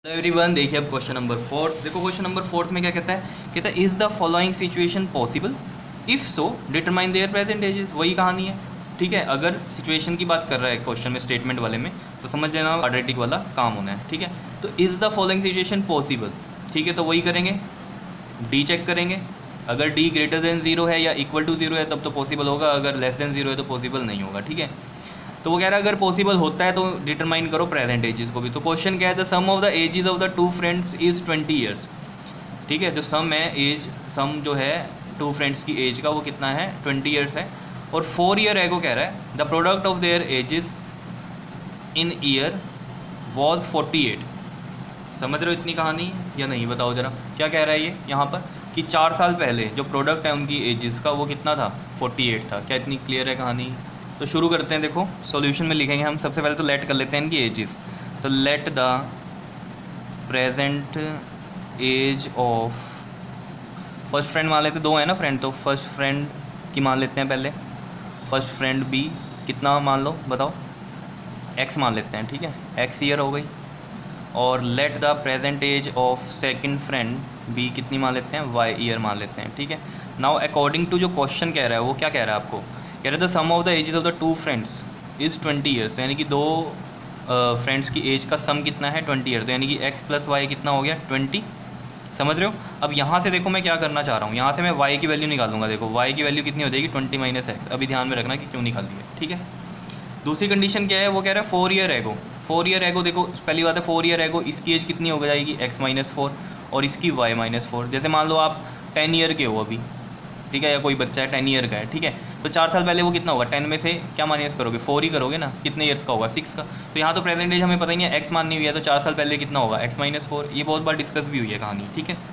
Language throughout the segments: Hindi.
तो एवरीवन देखिए अब क्वेश्चन नंबर 4। देखो क्वेश्चन नंबर 4 में क्या कहता है is the following situation possible, if so determine their present ages. वही कहानी है, ठीक है। अगर सिचुएशन की बात कर रहा है क्वेश्चन में, स्टेटमेंट वाले में, तो समझ लेना क्वाड्रेटिक वाला काम होना है, ठीक है। तो is the following situation possible, ठीक है, तो वही करेंगे, डी चेक करेंगे। अगर डी ग्रेटर देन 0 है या इक्वल टू 0 है तब तो पॉसिबल होगा, अगर लेस देन 0 है तो पॉसिबल नहीं होगा, ठीक है। तो वो कह रहा है अगर पॉसिबल होता है तो डिटरमाइन करो प्रेजेंट एजेस को भी। तो क्वेश्चन क्या है, the sum of the ages of the two friends is 20 years, ठीक है। जो सम है एज, सम जो है टू फ्रेंड्स की एज का वो कितना है, 20 ईयर्स है। और 4 ईयर एगो कह रहा है the product of their ages in year was 48। समझ रहे हो इतनी कहानी या नहीं, बताओ ज़रा क्या कह रहा है ये यहाँ पर कि 4 साल पहले जो प्रोडक्ट है उनकी एजेस का वो कितना था, 48 था। क्या इतनी क्लियर है कहानी? तो शुरू करते हैं। देखो सॉल्यूशन में लिखेंगे हम, सबसे पहले तो लेट कर लेते हैं इनकी एजेस। तो let the present age of first friend मान लेते, 2 है ना फ्रेंड, तो फर्स्ट फ्रेंड की मान लेते हैं पहले। फर्स्ट फ्रेंड बी कितना मान लो, बताओ, एक्स मान लेते हैं, ठीक है, एक्स ईयर हो गई। और let the present age of second friend be कितनी मान लेते हैं, वाई ईयर मान लेते हैं, ठीक है। नाउ अकॉर्डिंग टू जो क्वेश्चन कह रहा है वो क्या कह रहा है आपको, कह रहे थे sum of the ages of the two friends is 20 years. तो यानी कि 2 फ्रेंड्स की एज का सम कितना है, 20 ईयर। तो यानी कि एक्स प्लस वाई कितना हो गया, 20। समझ रहे हो? अब यहाँ से देखो मैं क्या करना चाह रहा हूँ, यहाँ से मैं y की वैल्यू निकालूंगा। देखो y की वैल्यू कितनी हो जाएगी, 20 माइनस एक्स। अभी ध्यान में रखना कि क्यों निकाल दी है, ठीक है। दूसरी कंडीशन क्या है, वो कह रहा है 4 ईयर एगो। 4 ईयर एगो, देखो पहली बात है 4 ईयर एगो इसकी एज कितनी हो जाएगी, x माइनस 4 और इसकी y माइनस 4। जैसे मान लो आप 10 ईयर के हो अभी, ठीक है, या कोई बच्चा है 10 ईयर का है, ठीक है, तो 4 साल पहले वो कितना होगा, 10 में से क्या माइनस करोगे, 4 ही करोगे ना, कितने ईयर्स का होगा, 6 का। तो यहाँ तो प्रेजेंट एज हमें पता ही नहीं है, x माननी हुई है, तो 4 साल पहले कितना होगा, x माइनस 4। ये बहुत बार डिस्कस भी हुई है कहानी, ठीक है।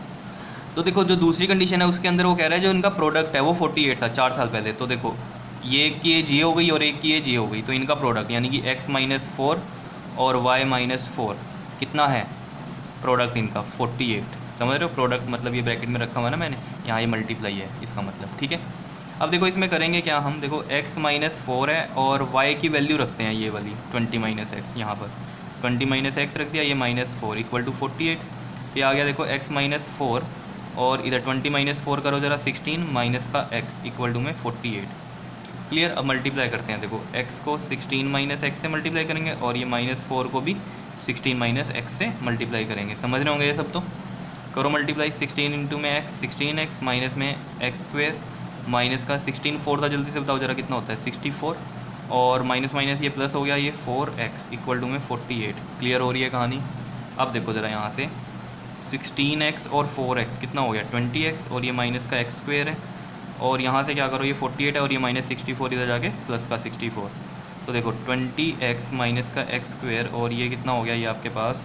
तो देखो जो दूसरी कंडीशन है उसके अंदर वो कह रहा है जो इनका प्रोडक्ट है वो 48 था 4 साल पहले। तो देखो ये एक की एज ये हो गई और एक की एज ये हो गई, तो इनका प्रोडक्ट यानी कि x माइनस 4 और y माइनस 4 कितना है, प्रोडक्ट इनका 48। समझ रहे हो? प्रोडक्ट मतलब ये ब्रैकेट में रखा हुआ है ना मैंने, यहाँ ये मल्टीप्लाई है इसका मतलब, ठीक है। अब देखो इसमें करेंगे क्या हम, देखो x माइनस 4 है और y की वैल्यू रखते हैं ये वाली 20 माइनस एक्स। यहाँ पर 20 माइनस एक्स रख दिया, ये माइनस 4 इक्वल टू 48। ये आ गया देखो x माइनस 4 और इधर 20 माइनस 4 करो ज़रा, 16 माइनस का x इक्वल टू में 48। क्लियर? अब मल्टीप्लाई करते हैं। देखो x को 16 माइनस एक्स से मल्टीप्लाई करेंगे और ये माइनस 4 को भी 16 माइनस एक्स से मल्टीप्लाई करेंगे। समझ रहे होंगे ये सब? तो करो मल्टीप्लाई, 16 इंटू में x 16x माइनस में एक्स स्क्वेयर माइनस का 16 4 था, जल्दी से बताओ ज़रा कितना होता है, 64 और माइनस माइनस ये प्लस हो गया, ये 4x इक्वल टू में 48। क्लियर हो रही है कहानी? अब देखो ज़रा यहाँ से 16x और 4x कितना हो गया, 20x और ये माइनस का एक्स स्क्वेयर है और यहाँ से क्या करो, ये 48 है और ये माइनस 64 इधर जाके प्लस का 64। तो देखो 20x माइनस का एक्स स्क्वेयर और ये कितना हो गया, ये आपके पास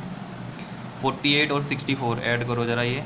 48 और 64 ऐड करो ज़रा, ये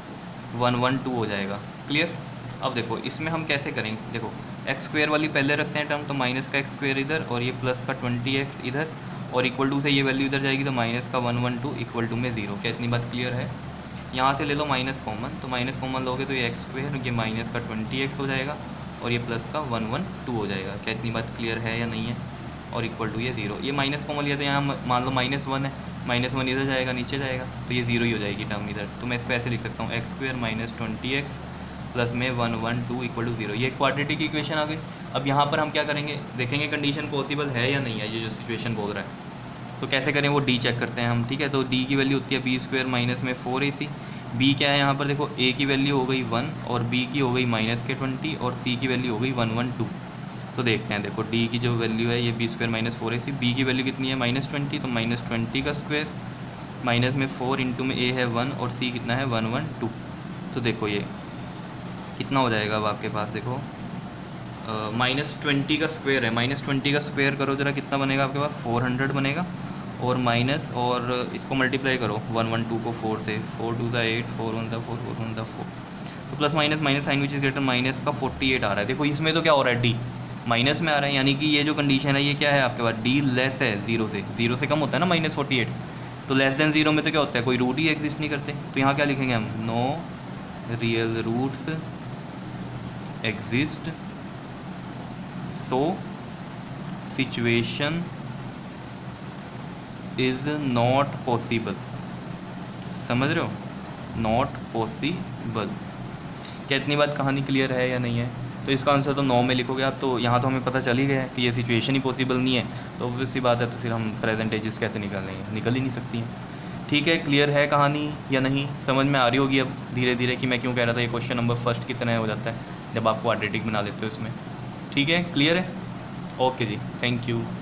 112 हो जाएगा। क्लियर? अब देखो इसमें हम कैसे करेंगे, देखो एक्स स्क्वेयर वाली पहले रखते हैं टर्म, तो माइनस का एक्स स्क्वेयर इधर और ये प्लस का 20x इधर और इक्वल टू से ये वैल्यू इधर जाएगी, तो माइनस का 112 इक्वल टू में 0। क्या इतनी बात क्लियर है? यहाँ से ले लो माइनस कॉमन, तो माइनस कॉमन लोगे तो ये एक्स स्क्वेयर, ये माइनस का 20x हो जाएगा और ये प्लस का 112 हो जाएगा। क्या इतनी बात क्लियर है या नहीं है? और इक्वल टू ये 0, ये माइनस कॉमन लिया तो यहाँ मान लो -1 है, -1 इधर जाएगा नीचे जाएगा तो ये 0 ही हो जाएगी टर्म इधर। तो मैं इस पर ऐसे लिख सकता हूँ x square minus 20x plus में 112 इक्वल टू 0। ये क्वाड्रेटिक इक्वेशन आ गई। अब यहाँ पर हम क्या करेंगे, देखेंगे कंडीशन पॉसिबल है या नहीं है, ये जो सिचुएशन बोल रहा है। तो कैसे करें, वो डी चेक करते हैं हम, ठीक है। तो डी की वैल्यू होती है बी स्क्वेयर माइनस में 4ac। बी क्या है यहाँ पर, देखो ए की वैल्यू हो गई 1 और बी की हो गई माइनस के 20 और सी की वैल्यू हो गई 112। तो देखते हैं, देखो डी की जो वैल्यू है ये b square minus 4ac, b की वैल्यू कितनी है -20, तो -20 का स्क्वायर माइनस में 4 इंटू में ए है 1 और सी कितना है 112। तो देखो ये कितना हो जाएगा, अब आपके पास देखो -20 का स्क्वायर है, -20 का स्क्वायर करो ज़रा कितना बनेगा आपके पास, 400 बनेगा और माइनस और इसको मल्टीप्लाई करो 112 को 4 से, 4 2 ज़ा 8, 4 1 ज़ा 4, 4 1 ज़ा 4, तो plus minus minus sign which is greater minus का 48 आ रहा है। देखो इसमें तो क्या हो रहा है, डी माइनस में आ रहा है, यानी कि ये जो कंडीशन है ये क्या है आपके पास, डी लेस है 0 से कम होता है ना -48, तो लेस देन 0 में तो क्या होता है, कोई रूट ही एग्जिस्ट नहीं करते। तो यहाँ क्या लिखेंगे हम, no real roots exist, so situation is not possible. समझ रहे हो, नॉट पॉसिबल। क्या इतनी बात कहानी क्लियर है या नहीं है? तो इसका आंसर तो 9 में लिखोगे आप। तो यहाँ तो हमें पता चल ही गया है कि ये सिचुएशन ही पॉसिबल नहीं है, तो ऑब्वियस सी बात है, तो फिर हम प्रेजेंट एजेस कैसे निकाल लेंगे? निकल ही नहीं सकती हैं। ठीक है, क्लियर है कहानी या नहीं? समझ में आ रही होगी अब धीरे धीरे कि मैं क्यों कह रहा था ये क्वेश्चन नंबर फर्स्ट की तरह हो जाता है जब आप क्वाड्रेटिक बना लेते हो इसमें। ठीक है, क्लियर है? ओके जी, थैंक यू।